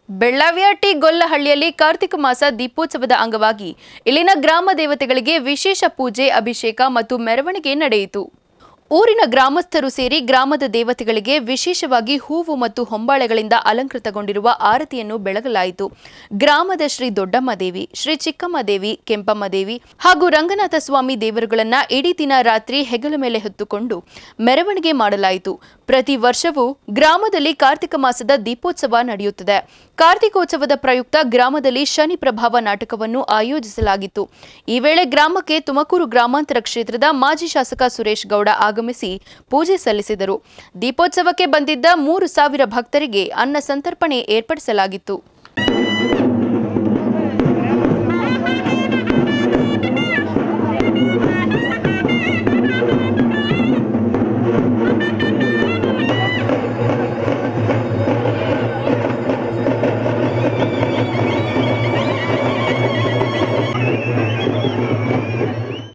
ಬೆಳ್ಳಾವಿಯ T ಗೊಲ್ಲಹಳ್ಳಿಯಲ್ಲಿ Kartika ಮಾಸ ದೀಪೋತ್ಸವದ ಅಂಗವಾಗಿ ಇಲ್ಲಿನ ಗ್ರಾಮ ದೇವತೆಗಳಿಗೆ ವಿಶೇಷ ಪೂಜೆ, ಅಭಿಷೇಕ ಮತ್ತು ಮೆರವಣಿಗೆ ನಡೆಯಿತು. ಊರಿನ ಗ್ರಾಮಸ್ಥರು ಸೇರಿ ಗ್ರಾಮದ ದೇವತೆಗಳಿಗೆ ವಿಶೇಷವಾಗಿ ಹೂವು ಮತ್ತು ಹೊಂಬಾಳೆಗಳಿಂದ ಅಲಂಕೃತಗೊಂಡಿರುವ ಆರತಿಯನ್ನು ಬೆಳಗಲಾಯಿತು. ಗ್ರಾಮದ ಶ್ರೀ ದೊಡ್ಡಮ್ಮ ದೇವಿ, ಶ್ರೀ ಚಿಕ್ಕಮ್ಮ ದೇವಿ, ಕೆಂಪಮ್ಮ ದೇವಿ ಹಾಗೂ ರಂಗನಾಥ ಸ್ವಾಮಿ ದೇವರುಗಳನ್ನ ಇಡೀ ದಿನ ರಾತ್ರಿ ಹೆಗಲ ಮೇಲೆ ಹೊತ್ತುಕೊಂಡು ಮೆರವಣಿಗೆ ಮಾಡಲಾಯಿತು. ಪ್ರತಿ ವರ್ಷವೂ ಗ್ರಾಮದಲ್ಲಿ ಕಾರ್ತಿಕ ಮಾಸದ ದೀಪೋತ್ಸವ ನಡೆಯುತ್ತದೆ. ಕಾರ್ತಿಕೋತ್ಸವದ ಪ್ರಯುಕ್ತ ಗ್ರಾಮದಲ್ಲಿ ಶನಿ ಪ್ರಭಾವ ನಾಟಕವನ್ನು ಆಯೋಜಿಸಲಾಗಿತ್ತು. ಈ ವೇಳೆ ಗ್ರಾಮಕ್ಕೆ ತುಮಕೂರು ಗ್ರಾಮಾಂತರ ಕ್ಷೇತ್ರದ ಮಾಜಿ ಶಾಸಕ ಸುರೇಶ್ ಗೌಡ ಆಗಮಿಸಿ ಪೂಜೆ ಸಲ್ಲಿಸಿದರು. ದೀಪೋತ್ಸವಕ್ಕೆ ಬಂದಿದ್ದ 3,000 ಭಕ್ತರಿಗೆ ಅನ್ನ ಸಂತರ್ಪಣೆ ಏರ್ಪಡಿಸಲಾಗಿತ್ತು.